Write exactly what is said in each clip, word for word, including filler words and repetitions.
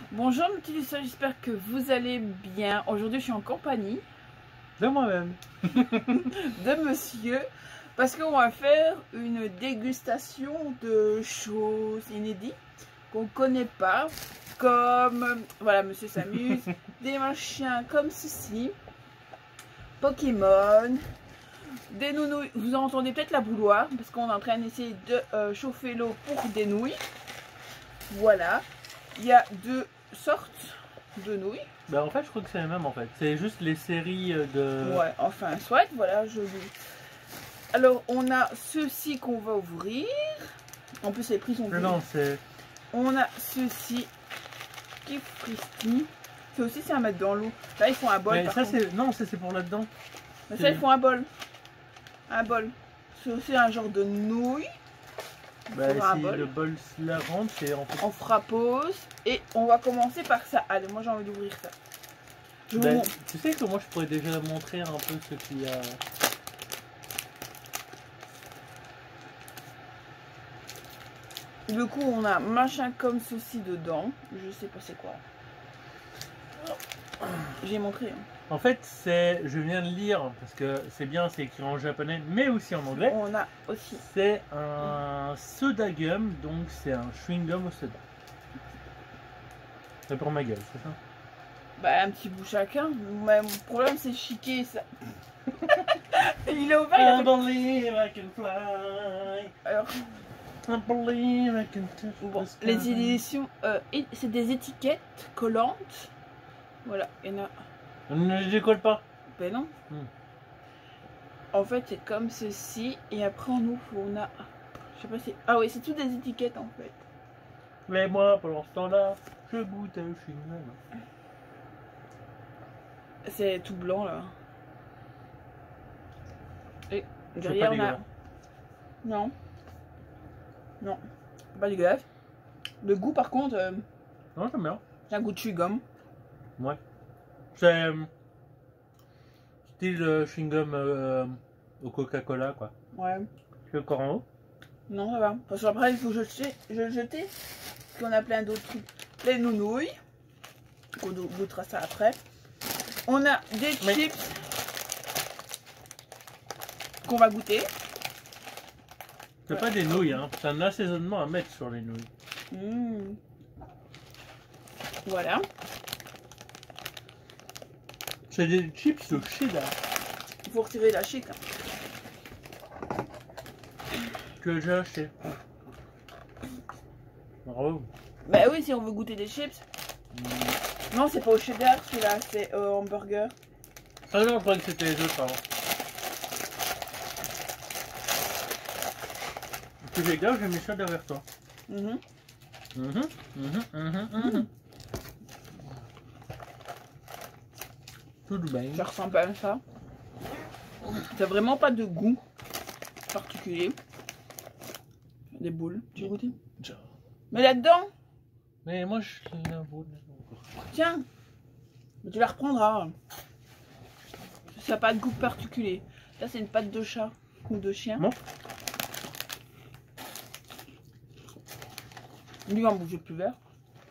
Bonjour mes petits lucioles, j'espère que vous allez bien. Aujourd'hui je suis en compagnie de moi-même de monsieur, parce qu'on va faire une dégustation de choses inédites qu'on connaît pas, comme, voilà, monsieur s'amuse, des machins comme ceci, Pokémon, des nounouilles. Vous entendez peut-être la bouilloire parce qu'on est en train d'essayer de euh, chauffer l'eau pour des nouilles. Voilà, il y a deux sortes de nouilles. Bah en fait je crois que c'est la même en fait. C'est juste les séries de... Ouais, enfin soit, voilà, je vous... Alors on a ceux-ci qu'on va ouvrir. En plus les prix sont Non, non c'est... On a ceux-ci qui fristy. C'est aussi c'est à mettre dans l'eau. Là ils font un bol. Mais ça c'est... Non, ça c'est pour là-dedans. Mais ça ils font un bol. Un bol. C'est aussi un genre de nouilles. Bah si bol. Le bol la rentre, c'est en fait... On fera pause et on va commencer par ça. Allez, moi j'ai envie d'ouvrir ça. Je bah, vous... Tu sais que moi je pourrais déjà montrer un peu ce qu'il y a... Du coup on a machin comme ceci dedans. Je sais pas c'est quoi. J'ai montré. Hein. En fait c'est... Je viens de lire, parce que c'est bien, c'est écrit en japonais, mais aussi en anglais. On a aussi... C'est un soda gum, donc c'est un chewing gum au soda. C'est pour ma gueule, c'est ça? Bah un petit bout chacun. Mais mon problème c'est chiquer ça. Il est ouvert. I believe I can fly. Alors... I believe I can touch bon, the sky. les éditions, euh, c'est des étiquettes collantes. Voilà, il y en a. On ne les décolle pas. Ben non. Hmm. En fait, c'est comme ceci. Et après, en ouvre, on a. Je sais pas si. Ah oui, c'est toutes des étiquettes en fait. Mais moi, pendant ce temps-là, je goûte un chewing-gum. C'est tout blanc là. Et derrière, on a. Non. Non. Pas dégueulasse. Le goût, par contre. Euh... Non, j'aime bien. C'est un goût de chewing-gum. Ouais. C'est. Euh, style euh, chewing-gum euh, au Coca-Cola, quoi. Ouais. Tu veux encore en haut? Non, ça va. Parce qu'après, il faut que je, je le jeter. Parce qu'on a plein d'autres trucs. Les nounouilles. On goûtera ça après. On a des Mais... chips qu'on va goûter. C'est ouais. Pas des nouilles, hein. C'est un assaisonnement à mettre sur les nouilles. Mmh. Voilà. C'est des chips au cheddar. Il faut retirer la chic. Hein. Tu as déjà acheté. Bravo. Bah oui, si on veut goûter des chips. Mmh. Non, c'est pas au cheddar celui-là, c'est au hamburger. Ah non, je crois que c'était les autres avant. Tu fais gaffe, j'ai mis ça derrière toi. Mmh. Mmh, mmh, mmh, mmh. Tout bien. Ça ressemble à ça. T'as vraiment pas de goût particulier. Des boules. Tu veux goûter? Mais là-dedans. Mais moi je la boule. Tiens. Mais tu la reprendras. Ça n'a pas de goût particulier. Là c'est une pâte de chat ou de chien. Non. Lui va bouger plus vert.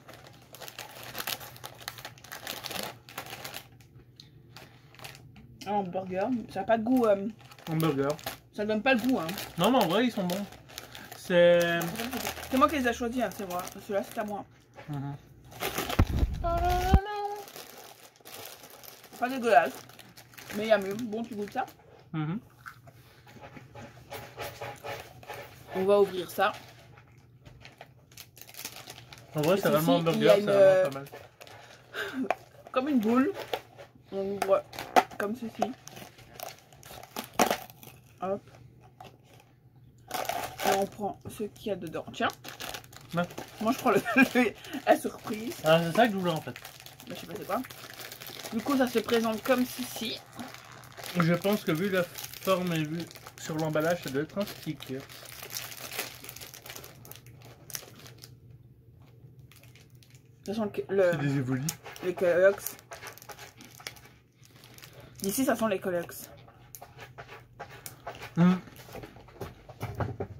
Un hamburger, ça n'a pas de goût. Euh... Hamburger. Ça donne pas le goût. Hein. Non, mais en vrai, ils sont bons. C'est. C'est moi qui les ai choisis, hein, c'est vrai. Celui-là, c'est à moi. Mmh. Pas dégueulasse. Mais il y a mieux. Bon, tu goûtes ça? Mmh. On va ouvrir ça. En vrai, c'est vraiment un hamburger, c'est une... vraiment pas mal. Comme une boule. On ouvre comme ceci. Hop. Et on prend ce qu'il y a dedans. Tiens. Ouais. Moi, je prends le... la surprise. Ah, c'est ça que je voulais en fait. Mais je sais pas c'est quoi. Du coup, ça se présente comme ceci. Je pense que vu la forme et vu sur l'emballage, ça doit être un stick. Le... C'est des évolis. Les Kellogg's. D'ici, ça sent les Kellogg's. Mmh.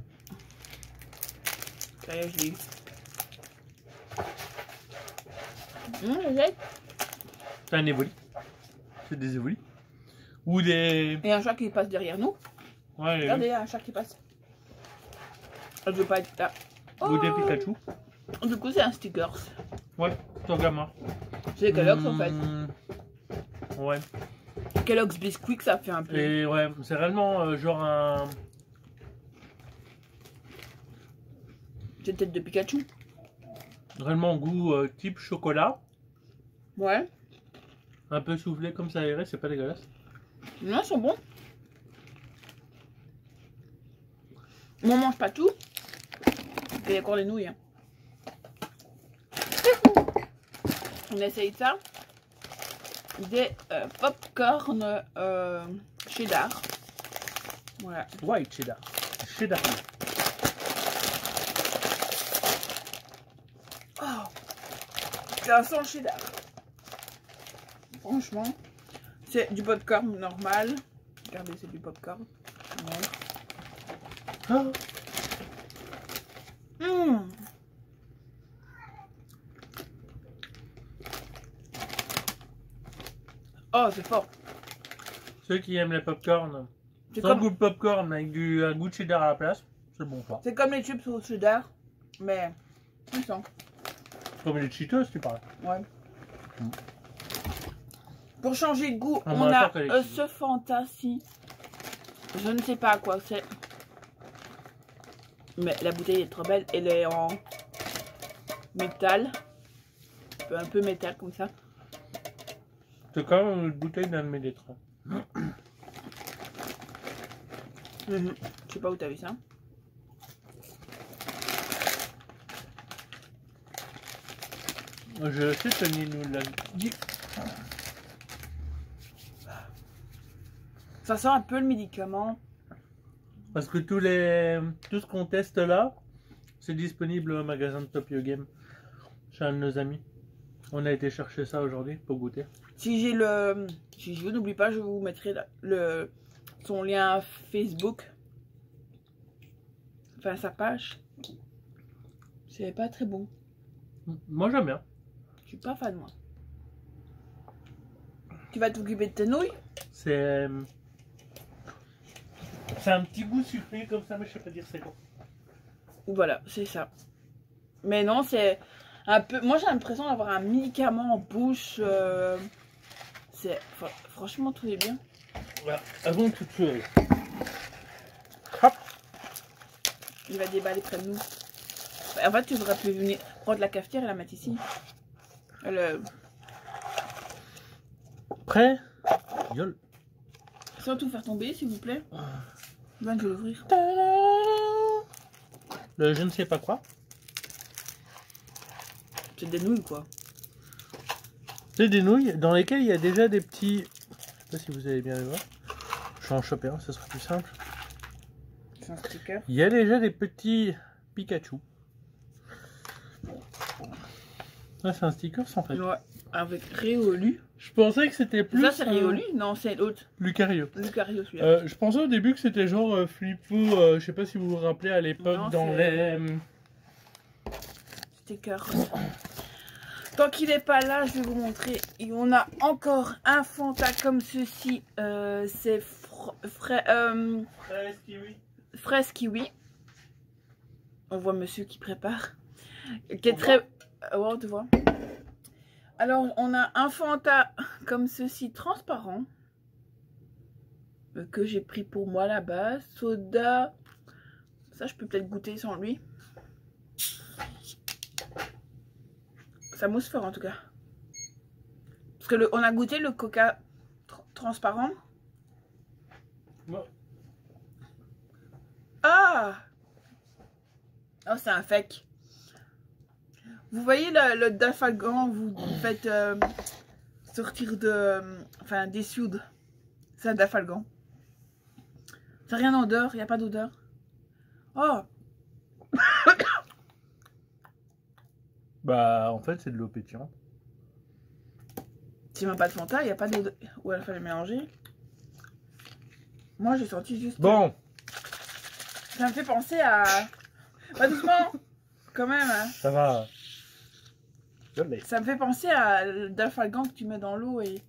Ça y est, je l'ai eu. Mmh, j'ai- C'est un évoli. C'est des évolis. Ou des. Et un chat qui passe derrière nous. Ouais, Regardez, il y a un chat qui passe. Je veux pas être là. ou des Oh. Pikachu. Du coup, c'est un stickers. Ouais, ton gamin. C'est des Kellogg's en fait. Mmh, ouais. Kellogg's biscuit, ça fait un peu. Et ouais, c'est réellement euh, genre un. C'est tête de Pikachu. Réellement goût euh, type chocolat. Ouais. Un peu soufflé comme ça aéré, c'est pas dégueulasse. Non, ils sont bons. On mange pas tout. Il y a encore les nouilles. Hein. On essaye ça. Des euh, popcorn euh, cheddar. Voilà. White cheddar. Cheddar. Oh, ça sent le cheddar. Franchement, c'est du popcorn normal. Regardez, c'est du popcorn. Ah. Mmh. Oh, c'est fort. Ceux qui aiment les popcorn, C'est sans comme, goût de popcorn avec du un goût de cheddar à la place, c'est bon choix. c'est comme les chips au cheddar, mais ils sont. Comme les Cheetos, tu parles. Ouais. Mm. Pour changer de goût, On on, va a faire qu'elle est euh, cuite. ce Fantasy. Je ne sais pas à quoi c'est. Mais la bouteille est trop belle. Elle est en métal. Un peu métal comme ça. C'est quand même une bouteille d'un de mes détrans. Mhm. Je sais pas où t'as vu ça. Je sais, Tony nous l'a dit. Ça sent un peu le médicament. Parce que tous les, tout ce qu'on teste là, c'est disponible au magasin de Tokyo Game. Chez un de nos amis. On a été chercher ça aujourd'hui pour goûter. Si j'ai le... Si je veux, n'oublie pas, je vous mettrai la- le... son lien Facebook. Enfin, sa page. C'est pas très bon. Moi j'aime bien. Je suis pas fan, moi. Tu vas t'occuper de tes nouilles? C'est. C'est un petit goût sucré comme ça, mais je sais pas dire c'est quoi. Voilà, c'est ça. Mais non, c'est un peu... Moi, j'ai l'impression d'avoir un médicament en bouche. euh, C'est... fr- Franchement, tout est bien. Voilà, avant toute chose. Hop. Il va déballer près de nous. En fait, tu devrais plus venir prendre la cafetière et la mettre ici. Le... Prêt? Gueule. Sans tout faire tomber, s'il vous plaît. Ben, je vais l'ouvrir. Le je ne sais pas quoi. C'est des nouilles, quoi. C'est des nouilles dans lesquelles il y a déjà des petits. Je sais pas si vous allez bien les voir. Je vais en choper un, ce sera plus simple. C'est un sticker. Il y a déjà des petits Pikachu. Ah, c'est un sticker en fait. Ouais, avec Réolu. Je pensais que c'était plus. Ça, c'est euh, Réolu? Non, c'est l'autre. Lucario. Lucario, celui-là. Euh, je pensais au début que c'était genre euh, Flippo, euh, je sais pas si vous vous rappelez à l'époque Non, dans c'est- les. Sticker. Tant qu'il n'est pas là, je vais vous montrer. Et on a encore un Fanta comme ceci. Euh, c'est fr fra euh, Fraise kiwi. fraise kiwi. On voit monsieur qui prépare. Qui est très... Euh, ouais, on te voit. Alors, on a un Fanta comme ceci, transparent. euh, Que j'ai pris pour moi là-bas. Soda. Ça, je peux peut-être goûter sans lui. Ça mousse fort en tout cas. Parce que le, on a goûté le coca tr transparent. Non. Ah! Oh, c'est un fake. Vous voyez le, le Dafalgan, vous faites euh, sortir de... euh, enfin, des soudes. C'est un Dafalgan. C'est rien d'odeur, il n'y a pas d'odeur. Oh! Bah, en fait, c'est de l'eau pétillante. C'est même pas de Fanta, il n'y a pas d'odeur. Ou il fallait mélanger. Moi, j'ai senti juste... Bon, Ça me fait penser à... Pas doucement. Quand même, hein. ça va. Je l'ai. Ça me fait penser à l'alphagan que tu mets dans l'eau et...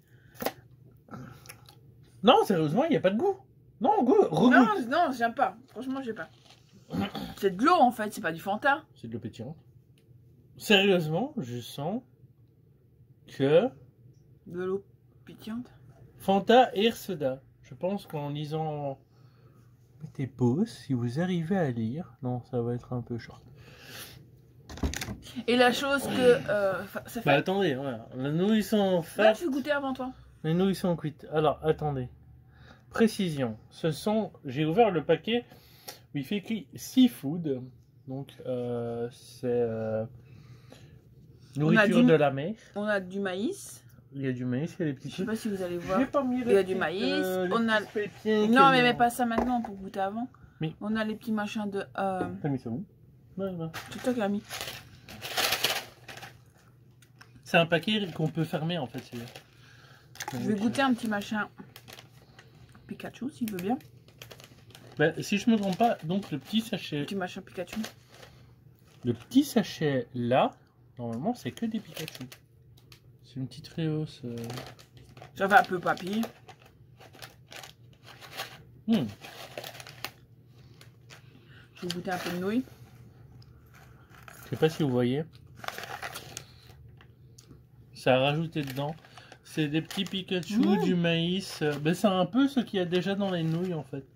Non, sérieusement, il n'y a pas de goût. Non, goût, regoute. Non, non, j'aime pas. Franchement, j'aime pas. C'est de l'eau en fait, c'est pas du Fanta. C'est de l'eau pétillante. Sérieusement, je sens que De l'eau pétillante. Fanta et soda. Je pense qu'en lisant... Mettez pause si vous arrivez à lire. Non, ça va être un peu short. Et la chose que... Euh, ça fait... Bah attendez, voilà. Les nouilles sont Là, faites. je vais goûter avant toi. Les nouilles sont cuites. Alors, attendez. Précision. Ce sont... J'ai ouvert le paquet où il fait écrit seafood. Donc, euh, c'est... Euh, nourriture du... de la mer. On a du maïs. Il y a du maïs, il y a des petits Je sais trucs. pas si vous allez voir. J'ai pas mis Il y a du maïs. euh, on a... pépins, Non, mais mets pas ça maintenant pour goûter avant. Mais- On a les petits machins de... Euh... T'as mis ça où? Ouais, ouais. C'est toi qui l'as mis. C'est un paquet qu'on peut fermer en fait. Je vais goûter un petit machin Pikachu s'il veut bien. Bah, si je me trompe pas, donc le petit sachet, Petit machin Pikachu. le petit sachet là, normalement c'est que des Pikachu. C'est une petite réhausse. Euh... Ça fait un peu papy. Hmm. Je vais goûter un peu de nouilles. Je sais pas si vous voyez. Ça a rajouté dedans. C'est des petits Pikachu, Mmh. du maïs. Euh, Ben, c'est un peu ce qu'il y a déjà dans les nouilles en fait.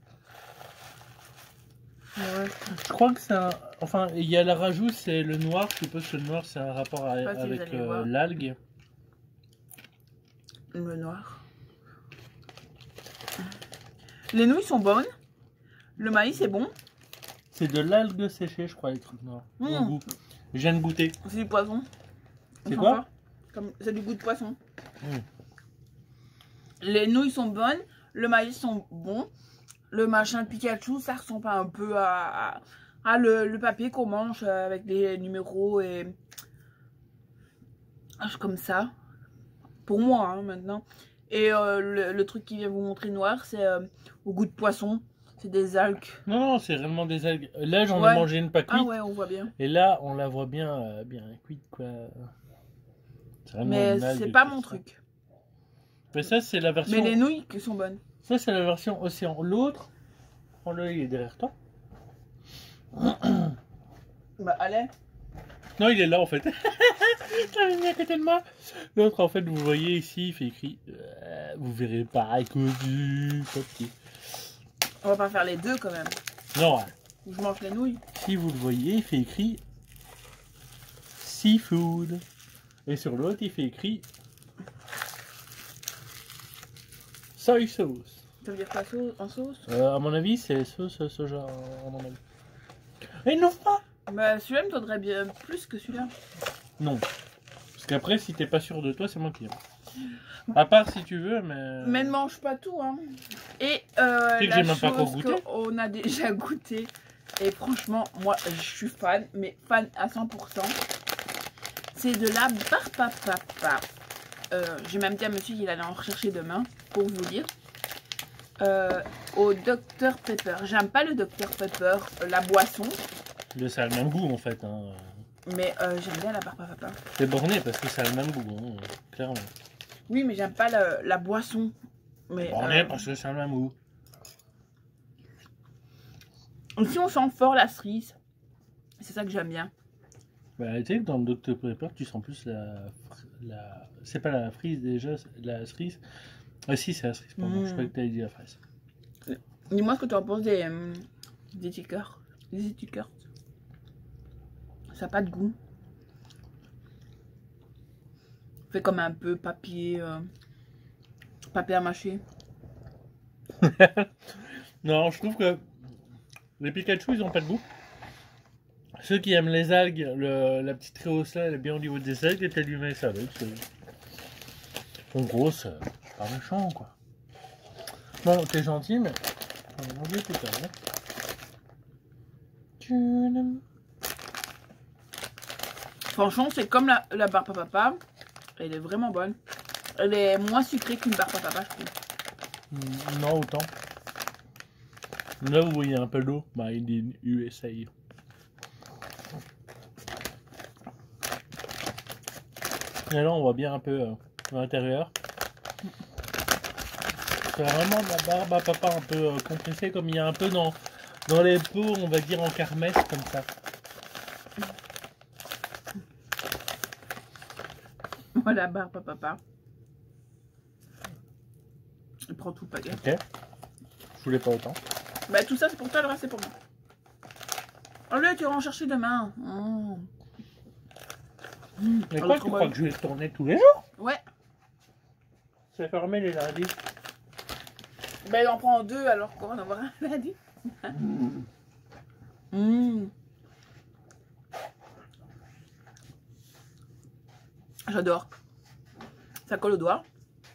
Ouais. Je crois que c'est un... Enfin, il y a le rajout, c'est le noir. Je suppose que le noir c'est un rapport à- sais pas si vous avec allez euh, voir. l'algue. Le noir. Les nouilles sont bonnes. Le maïs est bon. C'est de l'algue séchée, je crois, les trucs noirs. Mmh. Bon goût. Je viens de goûter. C'est du poisson. C'est Enfin, quoi pas. Comme... C'est du goût de poisson. Mmh. Les nouilles sont bonnes. Le maïs sont bons. Le machin Pikachu, ça ressemble un peu à, à, à le, le papier qu'on mange avec des numéros et... Ah, comme ça. Pour moi, hein, maintenant. Et euh, le, le truc qui vient vous montrer noir, c'est euh, au goût de poisson. C'est des algues. Non, non, c'est réellement des algues. Là, j'en Ouais. ai mangé une pas cuite. Ah ouais, on voit bien. Et là, on la voit bien, euh, bien cuite, quoi. C'est vraiment Mais une algue c'est pas qui mon sent. truc. Mais ça, c'est la version... Mais les nouilles qui sont bonnes. Ça, c'est la version océan. L'autre, prends-le, il est derrière toi. Bah allez. Non, il est là, en fait. Je l'avais mis à côté de moi. L'autre, en fait, vous voyez ici, il fait écrit... Euh, vous verrez pas à cause du papier. On va pas faire les deux quand même. Non, Je mange les nouilles. si vous le voyez, il fait écrit seafood. Et sur l'autre, il fait écrit soy sauce. Ça veut dire quoi sauce, en sauce? Euh, à mon avis, c'est sauce soja en mon avis. Et non pas. Bah celui-là me donnerait bien plus que celui-là. Non. Parce qu'après, si t'es pas sûr de toi, c'est moi qui aime. À part si tu veux, mais... Mais ne mange pas tout, hein. Et euh, Tu sais que la j'ai même pas encore chose goûté. qu'on a déjà goûté, et franchement, moi, je suis fan, mais fan à cent pour cent. C'est de la barpapapa. Euh, J'ai même dit à monsieur qu'il allait en rechercher demain, pour vous dire. Euh, au docteur Pepper. J'aime pas le docteur Pepper, euh, la boisson, Le ça a le même goût, en fait. Hein. mais euh, j'aime bien la barpapapa. C'est borné parce que ça a le même goût, hein, clairement. Oui, mais j'aime pas la, la boisson. Mais Borné euh, parce que ça a le même goût. ici, on sent fort la cerise. C'est ça que j'aime bien. Bah, tu sais que dans le docteur Pepper, tu sens plus la... la... C'est pas la frise déjà, c'est la cerise. Ah si, c'est la cerise, pardon. Mm. Je croyais que t'avais dit la fraise. Dis-moi ce que tu en penses des, euh, des tickers. Des tickers. Ça n'a pas de goût. Fait comme un peu papier. Euh, papier à mâcher. Non, je trouve que les Pikachu, ils ont pas de goût. Ceux qui aiment les algues, le, la petite réhausse là, elle est bien au niveau des algues et t'as du maïs avec. En gros, c'est pas méchant, quoi. Bon, t'es gentil, mais... On va manger plus tard, hein. Tu n'aimes- Franchement, c'est comme la, la barre papa. Elle est vraiment bonne. Elle est moins sucrée qu'une barre papa, je trouve. Mm, Non, autant. Là, vous voyez un peu d'eau. Made in U S A. Et là, on voit bien un peu euh, l'intérieur. C'est vraiment de la barbe à papa un peu euh, compressée, comme il y a un peu dans, dans les peaux, on va dire en kermesse, comme ça. Voilà, barbe à papa. Il prend tout le paquet. Ok. Je voulais pas autant. Bah, tout ça, c'est pour toi, le reste, c'est pour moi. Allez, tu iras en chercher demain. Mmh. Mais quoi, tu crois que je vais tourner tous les jours? Ouais. C'est fermé les lundis. Ben, il en prend deux, alors qu'on va en avoir un lundi. Mmh. J'adore. Ça colle au doigt.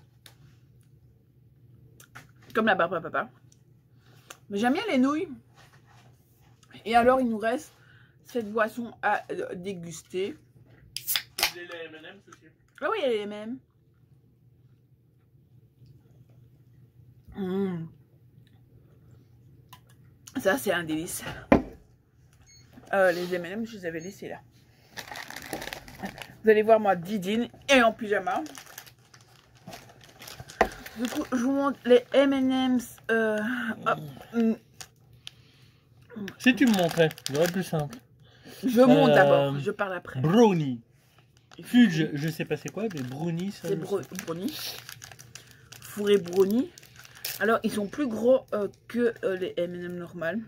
Comme la barbe à papa. Mais j'aime bien les nouilles. Et alors, il nous reste cette boisson à euh, déguster. Les M and M's aussi. Ah oui, elle est les mêmes. Mmh. Ça, c'est un délice. Euh, les M and M's, je les avais laissés là. Vous allez voir moi, Didine et en pyjama. Du coup, je vous montre les M and M's. Euh, hop. Si tu me montrais, j'aurais plus simple. Je monte Euh, d'abord, je parle après. Brownie. Fudge, je sais pas c'est quoi, mais brownie, ça. C'est bro brownie. Fourré brownie. Alors, ils sont plus gros euh, que euh, les M and M normales.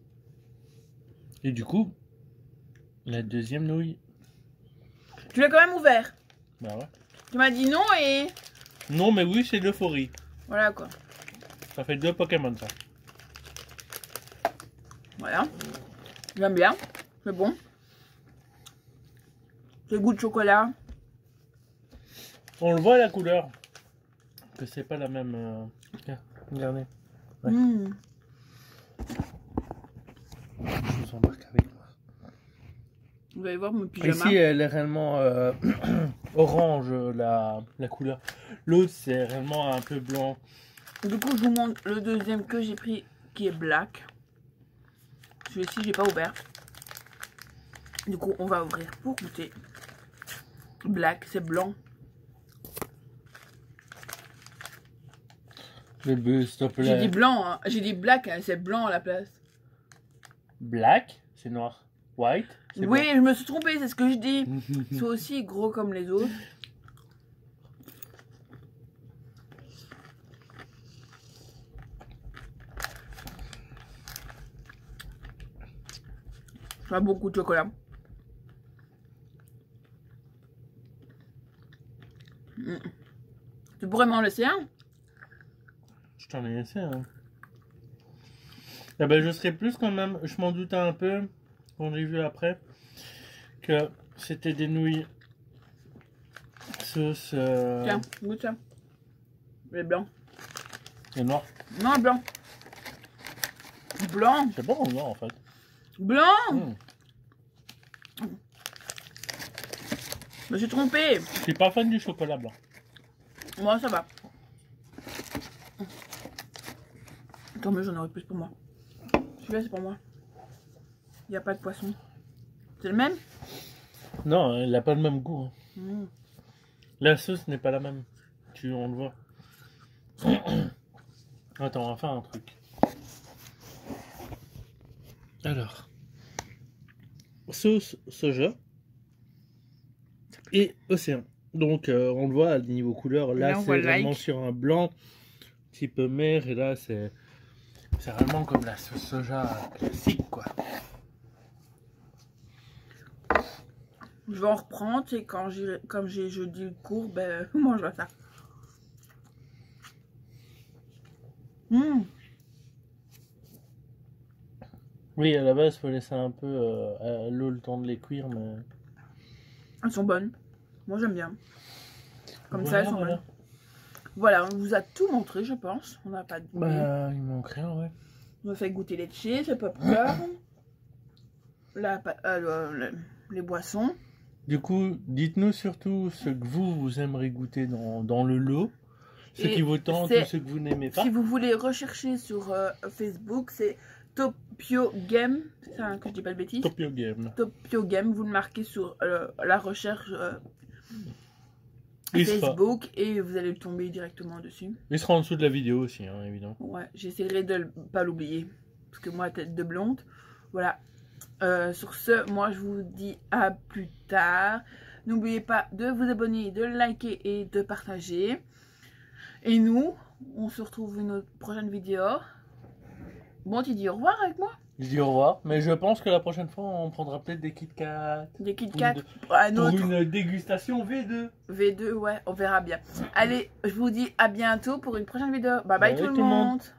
Et du coup, la deuxième nouille. Tu l'as quand même ouvert. Bah ouais. Tu m'as dit non et... Non, mais oui, c'est de l'euphorie. Voilà quoi. Ça fait deux Pokémon, ça. Voilà. J'aime bien. C'est bon. C'est goût de chocolat. On le voit à la couleur. Que c'est pas la même... Euh... Tiens, regardez. Ouais. Mmh. Je vous embarque avec moi. Vous allez voir mon pyjama. Ici, elle est réellement euh, orange, la, la couleur. L'autre, c'est réellement un peu blanc. Du coup, je vous montre le deuxième que j'ai pris qui est black. Celui-ci, j'ai pas ouvert. Du coup, on va ouvrir pour goûter. Black, c'est blanc. Le buzz, s'il te plaît. J'ai dit blanc, hein. J'ai dit black, hein. C'est blanc à la place. Black, c'est noir. White, c'est Oui, blanc. je me suis trompée, c'est ce que je dis. C'est aussi gros comme les autres. Ça a beaucoup de chocolat. Mmh. Tu pourrais m'en laisser un? Je t'en ai laissé, hein. Eh ben, je serais plus quand même, je m'en doutais un peu, quand j'ai vu après, que c'était des nouilles sauce... Euh... Tiens, goûte ça. Les blancs. Et noir. Non, blanc. Blanc. C'est bon ou non, en fait? Blanc. Mmh. Je me suis trompée. Je suis pas fan du chocolat blanc. Moi, ça va. Tant mieux, j'en aurais plus pour moi. Celui-là, c'est pour moi. Il n'y a pas de poisson. C'est le même? Non, elle n'a pas le même goût. Hein. Mmh. La sauce n'est pas la même. Tu, on le voit. Attends, on va faire un truc. Alors. Sauce soja. Et océan. Donc, euh, on le voit à niveau couleur. Là, là c'est voit vraiment like. sur un blanc. Type mer. Et là, c'est... C'est vraiment comme la sauce soja classique, quoi. Je vais en reprendre et quand j'ai, comme j'ai jeudi le cours, ben, je mange ça. Mmh. Oui, à la base, il faut laisser un peu euh, à l'eau le temps de les cuire, mais... Elles sont bonnes. Moi, j'aime bien. Comme voilà, ça, elles sont voilà. bonnes. Voilà, on vous a tout montré, je pense. On n'a pas de... Bah, il manque rien, ouais. On a fait goûter les chips, le popcorn, la, euh, le, les boissons. Du coup, dites-nous surtout ce que vous, vous aimeriez goûter dans, dans le lot. Ce Et qui vous tente ou ce que vous n'aimez pas. Si vous voulez rechercher sur euh, Facebook, c'est Topio Game. C'est ça, hein, que je dis pas de bêtises. Topio Game. Topio Game, vous le marquez sur euh, la recherche. Euh, Il sera, Facebook et vous allez tomber directement dessus. il sera en dessous de la vidéo aussi, hein, évidemment. Ouais, j'essaierai de ne pas l'oublier. Parce que moi, tête de blonde. Voilà. Euh, sur ce, moi, je vous dis à plus tard. N'oubliez pas de vous abonner, de liker et de partager. Et nous, on se retrouve une autre prochaine vidéo. Bon, tu dis au revoir avec moi? Je dis au revoir, mais je pense que la prochaine fois, on prendra peut-être des Kit Kat. Des Kit Pour Kat. une- Un Pour autre. une dégustation V deux. V deux, ouais, on verra bien. Allez, je vous dis à bientôt pour une prochaine vidéo. Bye bye, Bye tout le tout le monde. monde.